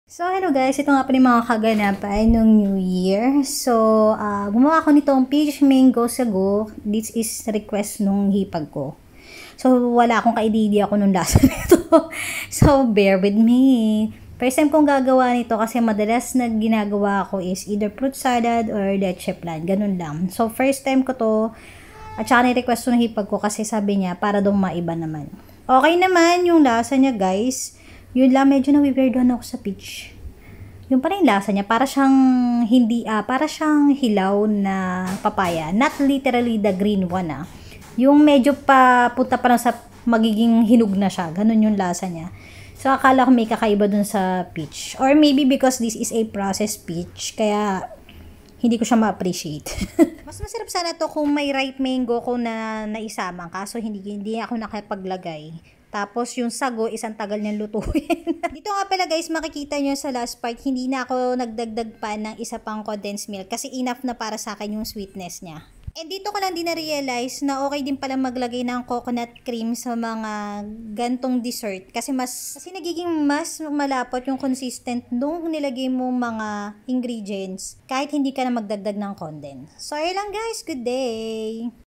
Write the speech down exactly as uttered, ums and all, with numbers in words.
So, hello guys. Ito nga pala yung mga kaganapan ng New Year. So, uh, gumawa ako nitong peach mango sago. This is request nung hipag ko. So, wala akong ka-idea ako nung lasa nito. So, bear with me. First time kong gagawa nito kasi madalas na ginagawa ko is either fruit salad or leche flan. Ganun lang. So, first time ko to. At saka ni-request ko ng hipag ko kasi sabi niya para daw maiba naman. Okay naman yung lasa niya guys. Yun lang, medyo nawiweirdohan ako sa peach. Yung pala yung lasa niya, para siyang hindi, ah, para siyang hilaw na papaya. Not literally the green one, ah. Yung medyo pa, punta pa lang sa magiging hinog na siya. Ganun yung lasa niya. So, akala ko may kakaiba dun sa peach. Or maybe because this is a processed peach, kaya hindi ko siya ma-appreciate. Mas masarap sana to kung may ripe mango ko na naisama. Kaso hindi, hindi ako nakapaglagay. Tapos, yung sago, isang tagal niyang lutuin. Dito nga pala guys, makikita nyo sa last part, hindi na ako nagdagdag pa ng isa pang condensed milk kasi enough na para sa akin yung sweetness niya. And dito ko lang din na-realize na okay din pala maglagay ng coconut cream sa mga gantong dessert. Kasi mas, kasi nagiging mas malapot yung consistent nung nilagay mo mga ingredients kahit hindi ka na magdagdag ng condense. So, ayun lang guys, good day!